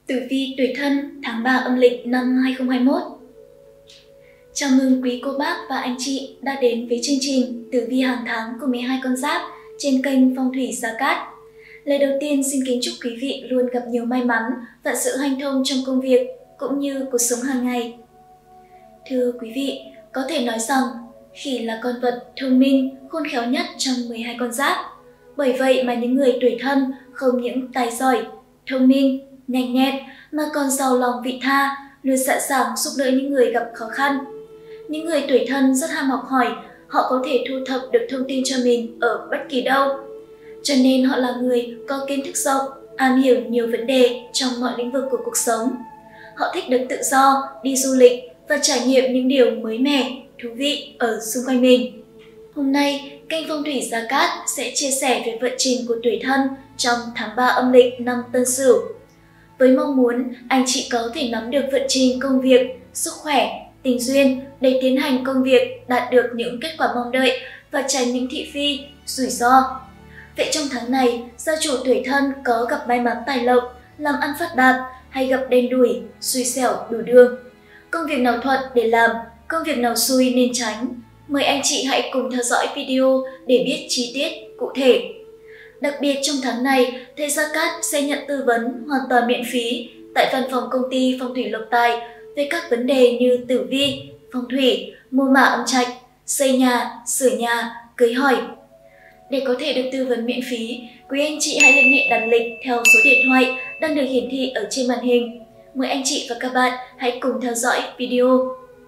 Tử vi tuổi Thân tháng 3 âm lịch năm 2021. Chào mừng quý cô bác và anh chị đã đến với chương trình Tử vi hàng tháng của 12 con giáp trên kênh Phong thủy Gia Cát. Lời đầu tiên xin kính chúc quý vị luôn gặp nhiều may mắn và sự hanh thông trong công việc cũng như cuộc sống hàng ngày. Thưa quý vị, có thể nói rằng khỉ là con vật thông minh, khôn khéo nhất trong 12 con giáp. Bởi vậy mà những người tuổi Thân không những tài giỏi, thông minh, nhanh nhẹn mà còn giàu lòng vị tha, luôn sẵn sàng giúp đỡ những người gặp khó khăn. Những người tuổi Thân rất ham học hỏi, họ có thể thu thập được thông tin cho mình ở bất kỳ đâu. Cho nên họ là người có kiến thức rộng, am hiểu nhiều vấn đề trong mọi lĩnh vực của cuộc sống. Họ thích được tự do, đi du lịch và trải nghiệm những điều mới mẻ, thú vị ở xung quanh mình. Hôm nay, kênh Phong thủy Gia Cát sẽ chia sẻ về vận trình của tuổi Thân trong tháng 3 âm lịch năm Tân Sửu. Với mong muốn anh chị có thể nắm được vận trình công việc, sức khỏe, tình duyên để tiến hành công việc đạt được những kết quả mong đợi và tránh những thị phi, rủi ro. Vậy trong tháng này, gia chủ tuổi Thân có gặp may mắn tài lộc, làm ăn phát đạt hay gặp đen đủi, xui xẻo đủ đường? Công việc nào thuận để làm, công việc nào xui nên tránh? Mời anh chị hãy cùng theo dõi video để biết chi tiết cụ thể. Đặc biệt trong tháng này, thầy Gia Cát sẽ nhận tư vấn hoàn toàn miễn phí tại văn phòng công ty Phong thủy Lộc Tài về các vấn đề như tử vi, phong thủy, mô mả âm trạch, xây nhà, sửa nhà, cưới hỏi. Để có thể được tư vấn miễn phí, quý anh chị hãy liên hệ đặt lịch theo số điện thoại đang được hiển thị ở trên màn hình. Mời anh chị và các bạn hãy cùng theo dõi video.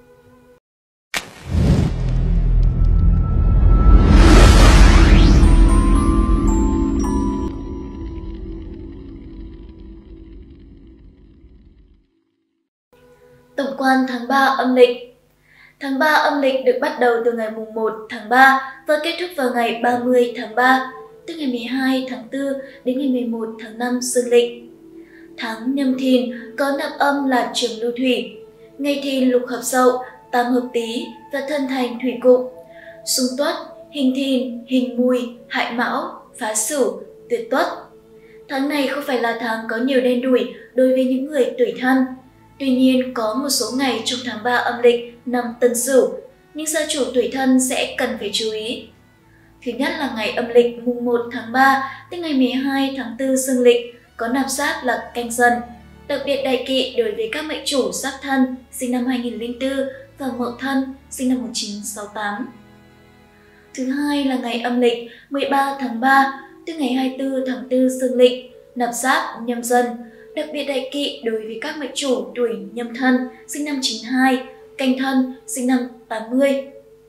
Tổng quan tháng 3 âm lịch. Tháng 3 âm lịch được bắt đầu từ ngày mùng 1 tháng 3 và kết thúc vào ngày 30 tháng 3, từ ngày 12 tháng 4 đến ngày 11 tháng 5 dương lịch. Tháng Nhâm Thìn có nạp âm là Trường Lưu Thủy, ngày Thìn lục hợp Dậu, tam hợp Tý và thân thành thủy cục. Xung Tuất, hình Thìn, hình Mùi, hại Mão, phá Sửu, tuyệt Tuất. Tháng này không phải là tháng có nhiều đen đủi đối với những người tuổi Thân. Tuy nhiên, có một số ngày trong tháng 3 âm lịch năm Tân Sửu, nhưng gia chủ tuổi Thân sẽ cần phải chú ý. Thứ nhất là ngày âm lịch mùng 1 tháng 3, tức ngày 12 tháng 4 dương lịch, có nạp giáp là Canh Dần, đặc biệt đại kỵ đối với các mệnh chủ Giáp Thân sinh năm 2004 và Mậu Thân sinh năm 1968. Thứ hai là ngày âm lịch 13 tháng 3, tức ngày 24 tháng 4 dương lịch, nạp giáp Nhâm Dần, đặc biệt đại kỵ đối với các mệnh chủ tuổi Nhâm Thân sinh năm 92, Canh Thân sinh năm 80.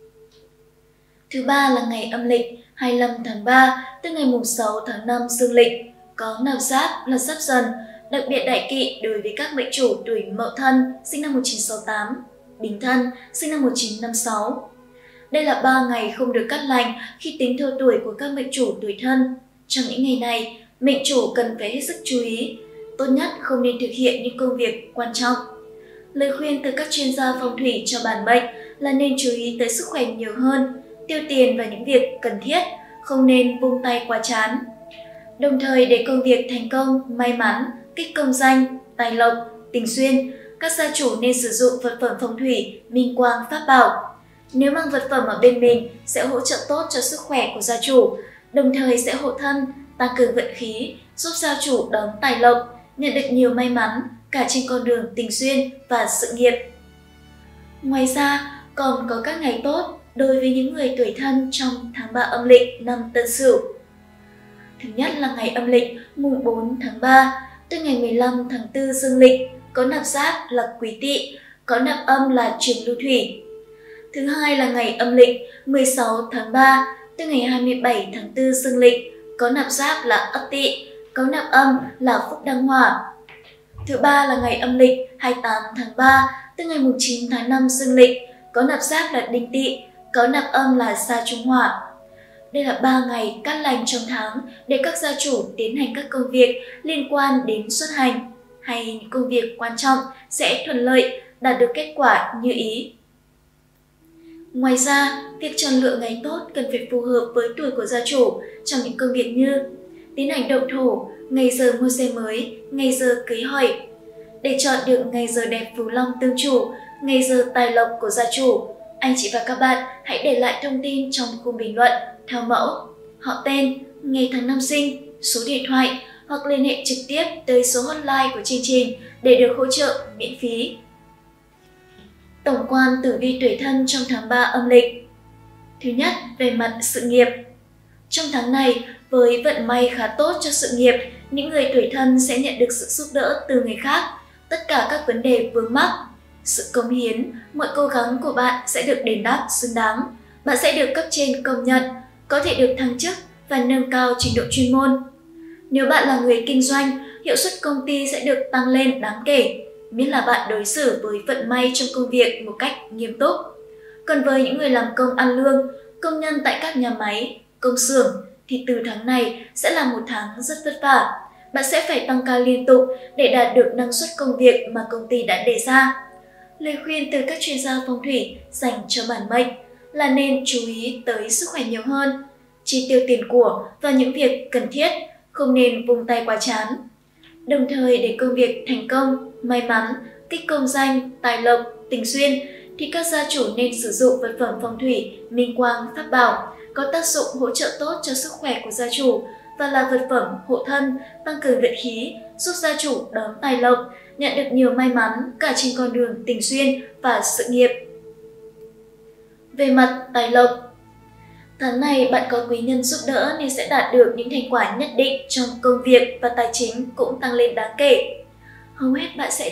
Thứ ba là ngày âm lịch 25 tháng 3, tức ngày 6 tháng 5 dương lịch, có nạp giáp là Giáp Dần, đặc biệt đại kỵ đối với các mệnh chủ tuổi Mậu Thân sinh năm 1968, Bính Thân sinh năm 1956. Đây là 3 ngày không được cắt lành khi tính theo tuổi của các mệnh chủ tuổi Thân. Trong những ngày này, mệnh chủ cần phải hết sức chú ý. Tốt nhất không nên thực hiện những công việc quan trọng. Lời khuyên từ các chuyên gia phong thủy cho bản mệnh là nên chú ý tới sức khỏe nhiều hơn, tiêu tiền vào những việc cần thiết, không nên vung tay quá chán. Đồng thời để công việc thành công, may mắn, kích công danh, tài lộc, tình duyên, các gia chủ nên sử dụng vật phẩm phong thủy, minh quang, pháp bảo. Nếu mang vật phẩm ở bên mình sẽ hỗ trợ tốt cho sức khỏe của gia chủ, đồng thời sẽ hộ thân, tăng cường vận khí, giúp gia chủ đón tài lộc, nhận được nhiều may mắn cả trên con đường tình duyên và sự nghiệp. Ngoài ra, còn có các ngày tốt đối với những người tuổi Thân trong tháng 3 âm lịch năm Tân Sửu. Thứ nhất là ngày âm lịch mùng 4 tháng 3, tức ngày 15 tháng 4 dương lịch, có nạp giáp là Quý Tỵ, có nạp âm là Trường Lưu Thủy. Thứ hai là ngày âm lịch 16 tháng 3, tức ngày 27 tháng 4 dương lịch, có nạp giáp là Ất Tỵ, có nạp âm là Phúc Đăng Hỏa. Thứ ba là ngày âm lịch 28 tháng 3, tức ngày 9 tháng 5 dương lịch, có nạp giáp là Đinh Tỵ, có nạp âm là Sa Trung Hỏa. Đây là 3 ngày cát lành trong tháng để các gia chủ tiến hành các công việc liên quan đến xuất hành hay những công việc quan trọng sẽ thuận lợi, đạt được kết quả như ý. Ngoài ra, việc chọn lựa ngày tốt cần phải phù hợp với tuổi của gia chủ trong những công việc như tiến hành động thổ, ngày giờ mua xe mới, ngày giờ cưới hỏi, Để chọn được ngày giờ đẹp phú long tương chủ, ngày giờ tài lộc của gia chủ, anh chị và các bạn hãy để lại thông tin trong khung bình luận theo mẫu họ tên, ngày tháng năm sinh, số điện thoại hoặc liên hệ trực tiếp tới số hotline của chương trình để được hỗ trợ miễn phí. Tổng quan tử vi tuổi Thân trong tháng 3 âm lịch. Thứ nhất, về mặt sự nghiệp. Trong tháng này, với vận may khá tốt cho sự nghiệp, những người tuổi Thân sẽ nhận được sự giúp đỡ từ người khác. Tất cả các vấn đề vướng mắc, sự cống hiến, mọi cố gắng của bạn sẽ được đền đáp xứng đáng. Bạn sẽ được cấp trên công nhận, có thể được thăng chức và nâng cao trình độ chuyên môn. Nếu bạn là người kinh doanh, hiệu suất công ty sẽ được tăng lên đáng kể, miễn là bạn đối xử với vận may trong công việc một cách nghiêm túc. Còn với những người làm công ăn lương, công nhân tại các nhà máy, công xưởng thì từ tháng này sẽ là một tháng rất vất vả. Bạn sẽ phải tăng ca liên tục để đạt được năng suất công việc mà công ty đã đề ra. Lời khuyên từ các chuyên gia phong thủy dành cho bản mệnh là nên chú ý tới sức khỏe nhiều hơn, chi tiêu tiền của và những việc cần thiết, không nên vung tay quá chán. Đồng thời để công việc thành công, may mắn, kích công danh, tài lộc, tình duyên thì các gia chủ nên sử dụng vật phẩm phong thủy minh quang pháp bảo có tác dụng hỗ trợ tốt cho sức khỏe của gia chủ và là vật phẩm hộ thân, tăng cường vận khí, giúp gia chủ đón tài lộc, nhận được nhiều may mắn cả trên con đường tình duyên và sự nghiệp. Về mặt tài lộc, tháng này bạn có quý nhân giúp đỡ nên sẽ đạt được những thành quả nhất định trong công việc và tài chính cũng tăng lên đáng kể. Hầu hết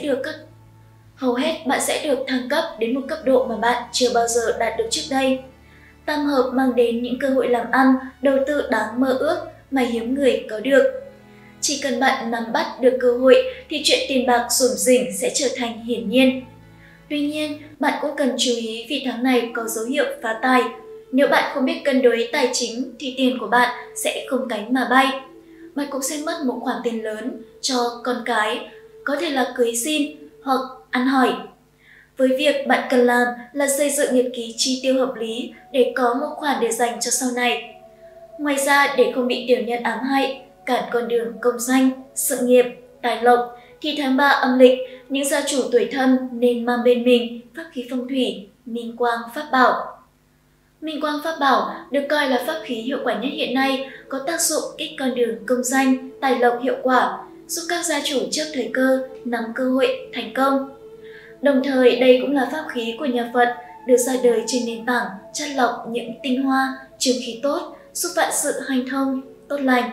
bạn sẽ được thăng cấp đến một cấp độ mà bạn chưa bao giờ đạt được trước đây. Tam hợp mang đến những cơ hội làm ăn, đầu tư đáng mơ ước mà hiếm người có được. Chỉ cần bạn nắm bắt được cơ hội thì chuyện tiền bạc rủng rỉnh sẽ trở thành hiển nhiên. Tuy nhiên, bạn cũng cần chú ý vì tháng này có dấu hiệu phá tài. Nếu bạn không biết cân đối tài chính thì tiền của bạn sẽ không cánh mà bay. Bạn cũng sẽ mất một khoản tiền lớn cho con cái, có thể là cưới xin hoặc ăn hỏi. Với việc bạn cần làm là xây dựng nhật ký chi tiêu hợp lý để có một khoản để dành cho sau này. Ngoài ra, để không bị tiểu nhân ám hại, cản con đường công danh, sự nghiệp, tài lộc, thì tháng 3 âm lịch, những gia chủ tuổi Thân nên mang bên mình pháp khí phong thủy, minh quang pháp bảo. Minh quang pháp bảo được coi là pháp khí hiệu quả nhất hiện nay, có tác dụng kích con đường công danh, tài lộc hiệu quả, giúp các gia chủ trước thời cơ, nắm cơ hội, thành công. Đồng thời, đây cũng là pháp khí của nhà Phật, được ra đời trên nền tảng chắt lọc những tinh hoa, trường khí tốt, giúp vạn sự hanh thông, tốt lành.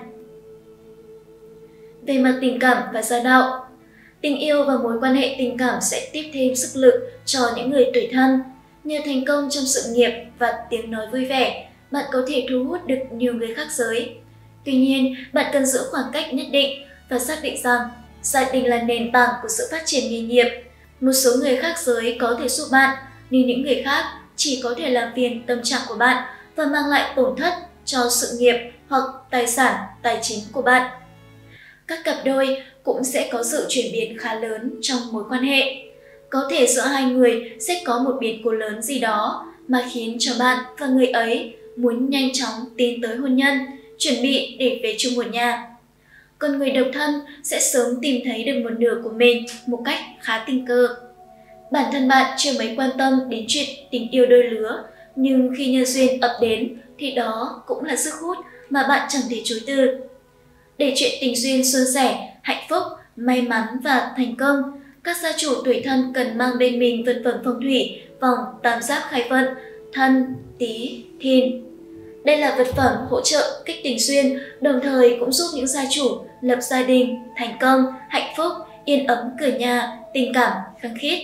Về mặt tình cảm và gia đạo, tình yêu và mối quan hệ tình cảm sẽ tiếp thêm sức lực cho những người tuổi Thân. Nhờ thành công trong sự nghiệp và tiếng nói vui vẻ, bạn có thể thu hút được nhiều người khác giới. Tuy nhiên, bạn cần giữ khoảng cách nhất định và xác định rằng gia đình là nền tảng của sự phát triển nghề nghiệp. Một số người khác giới có thể giúp bạn, nhưng những người khác chỉ có thể làm phiền tâm trạng của bạn và mang lại tổn thất cho sự nghiệp hoặc tài sản, tài chính của bạn. Các cặp đôi cũng sẽ có sự chuyển biến khá lớn trong mối quan hệ. Có thể giữa hai người sẽ có một biến cố lớn gì đó mà khiến cho bạn và người ấy muốn nhanh chóng tiến tới hôn nhân, chuẩn bị để về chung một nhà. Còn người độc thân sẽ sớm tìm thấy được một nửa của mình một cách khá tình cờ. Bản thân bạn chưa mấy quan tâm đến chuyện tình yêu đôi lứa, nhưng khi nhân duyên ập đến thì đó cũng là sức hút mà bạn chẳng thể chối từ. Để chuyện tình duyên suôn sẻ, hạnh phúc, may mắn và thành công, các gia chủ tuổi Thân cần mang bên mình vật phẩm phong thủy vòng tam giác khai vận Thân, Tý, Thìn. Đây là vật phẩm hỗ trợ kích tình duyên, đồng thời cũng giúp những gia chủ lập gia đình, thành công, hạnh phúc, yên ấm cửa nhà, tình cảm khăng khít.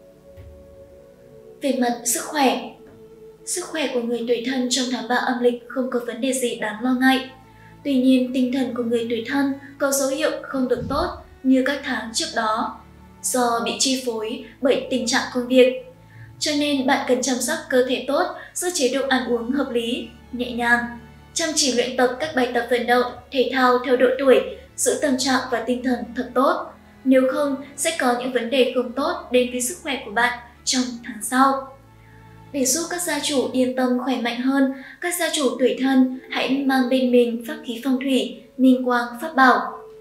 Về mặt sức khỏe của người tuổi Thân trong tháng 3 âm lịch không có vấn đề gì đáng lo ngại. Tuy nhiên, tinh thần của người tuổi Thân có dấu hiệu không được tốt như các tháng trước đó, do bị chi phối bởi tình trạng công việc. Cho nên bạn cần chăm sóc cơ thể tốt, giữ chế độ ăn uống hợp lý, nhẹ nhàng, chăm chỉ luyện tập các bài tập vận động, thể thao theo độ tuổi, giữ tâm trạng và tinh thần thật tốt. Nếu không, sẽ có những vấn đề không tốt đến với sức khỏe của bạn trong tháng sau. Để giúp các gia chủ yên tâm khỏe mạnh hơn, các gia chủ tuổi Thân hãy mang bên mình pháp khí phong thủy, minh quang pháp bảo.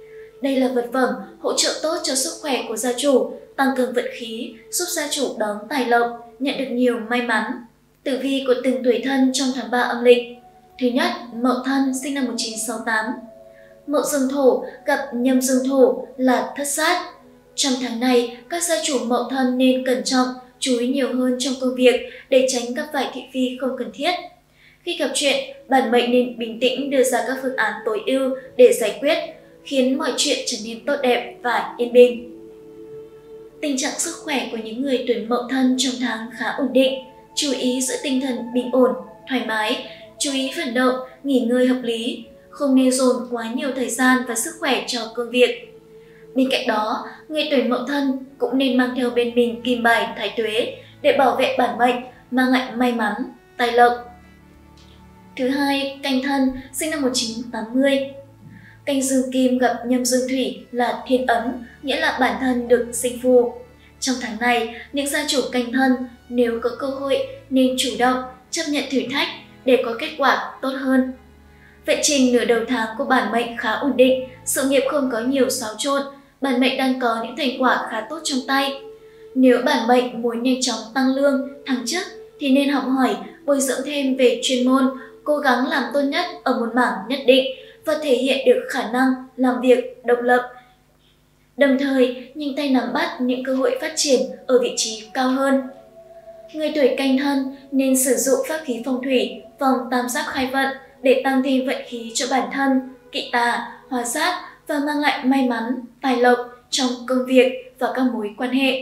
Đây là vật phẩm hỗ trợ tốt cho sức khỏe của gia chủ, tăng cường vận khí, giúp gia chủ đón tài lộc, nhận được nhiều may mắn. Tử vi của từng tuổi Thân trong tháng 3 âm lịch. Thứ nhất, Mậu Thân sinh năm 1968. Mậu Dương Thổ gặp Nhâm Dương Thổ là thất sát. Trong tháng này, các gia chủ Mậu Thân nên cẩn trọng, chú ý nhiều hơn trong công việc để tránh gặp phải thị phi không cần thiết. Khi gặp chuyện, bản mệnh nên bình tĩnh đưa ra các phương án tối ưu để giải quyết, khiến mọi chuyện trở nên tốt đẹp và yên bình. Tình trạng sức khỏe của những người tuổi Mậu Thân trong tháng khá ổn định, chú ý giữ tinh thần bình ổn, thoải mái, chú ý vận động, nghỉ ngơi hợp lý, không nên dồn quá nhiều thời gian và sức khỏe cho công việc. Bên cạnh đó, người tuổi Mậu Thân cũng nên mang theo bên mình kim bài thái tuế để bảo vệ bản mệnh, mang lại may mắn, tài lộc. Thứ hai, Canh Thân sinh năm 1980. Canh Dương Kim gặp Nhâm Dương Thủy là thiên ấn, nghĩa là bản thân được sinh phù. Trong tháng này, những gia chủ Canh Thân nếu có cơ hội nên chủ động, chấp nhận thử thách để có kết quả tốt hơn. Vận trình nửa đầu tháng của bản mệnh khá ổn định, sự nghiệp không có nhiều xáo trộn, bản mệnh đang có những thành quả khá tốt trong tay. Nếu bản mệnh muốn nhanh chóng tăng lương, thăng chức thì nên học hỏi, bồi dưỡng thêm về chuyên môn, cố gắng làm tốt nhất ở một mảng nhất định và thể hiện được khả năng làm việc độc lập. Đồng thời, nhanh tay nắm bắt những cơ hội phát triển ở vị trí cao hơn. Người tuổi Canh Thân nên sử dụng pháp khí phong thủy, vòng tam giác khai vận để tăng thêm vận khí cho bản thân, kỵ tà, hóa sát và mang lại may mắn, tài lộc trong công việc và các mối quan hệ.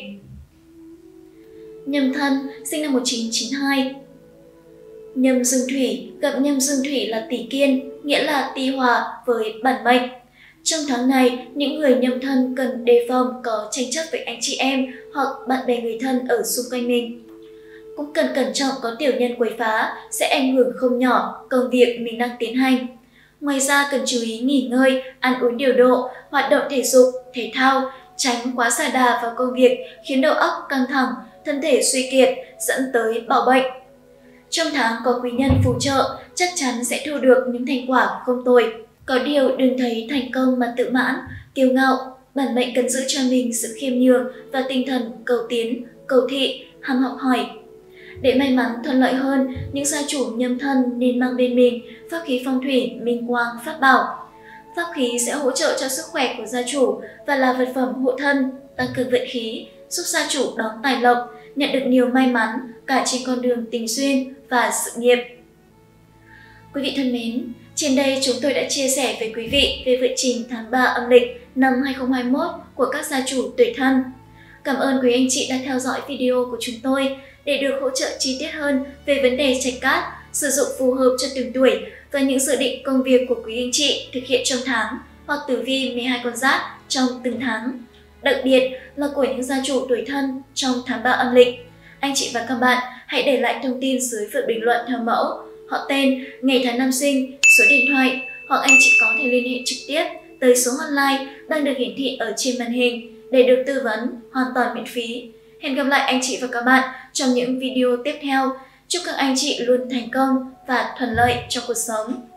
Nhâm Thân sinh năm 1992. Nhâm Dương Thủy gặp Nhâm Dương Thủy là tỷ kiên, nghĩa là tỷ hòa với bản mệnh. Trong tháng này, những người Nhâm Thân cần đề phòng có tranh chấp với anh chị em hoặc bạn bè người thân ở xung quanh mình. Cũng cần cẩn trọng có tiểu nhân quấy phá sẽ ảnh hưởng không nhỏ công việc mình đang tiến hành. Ngoài ra cần chú ý nghỉ ngơi, ăn uống điều độ, hoạt động thể dục, thể thao, tránh quá sa đà vào công việc khiến đầu óc căng thẳng, thân thể suy kiệt dẫn tới bạo bệnh. Trong tháng có quý nhân phù trợ, chắc chắn sẽ thu được những thành quả không tồi. Có điều đừng thấy thành công mà tự mãn, kiêu ngạo. Bản mệnh cần giữ cho mình sự khiêm nhường và tinh thần cầu tiến, cầu thị, ham học hỏi. Để may mắn thuận lợi hơn, những gia chủ Nhâm Thân nên mang bên mình pháp khí phong thủy Minh Quang Pháp Bảo. Pháp khí sẽ hỗ trợ cho sức khỏe của gia chủ và là vật phẩm hộ thân, tăng cường vận khí, giúp gia chủ đón tài lộc, nhận được nhiều may mắn cả trên con đường tình duyên và sự nghiệp. Quý vị thân mến, trên đây chúng tôi đã chia sẻ với quý vị về vận trình tháng 3 âm lịch năm 2021 của các gia chủ tuổi Thân. Cảm ơn quý anh chị đã theo dõi video của chúng tôi. Để được hỗ trợ chi tiết hơn về vấn đề trạch cát, sử dụng phù hợp cho từng tuổi và những dự định công việc của quý anh chị thực hiện trong tháng hoặc tử vi 12 con giáp trong từng tháng, đặc biệt là của những gia chủ tuổi Thân trong tháng 3 âm lịch, anh chị và các bạn hãy để lại thông tin dưới phần bình luận theo mẫu, họ tên, ngày tháng năm sinh, số điện thoại, hoặc anh chị có thể liên hệ trực tiếp tới số hotline đang được hiển thị ở trên màn hình để được tư vấn hoàn toàn miễn phí. Hẹn gặp lại anh chị và các bạn trong những video tiếp theo. Chúc các anh chị luôn thành công và thuận lợi trong cuộc sống.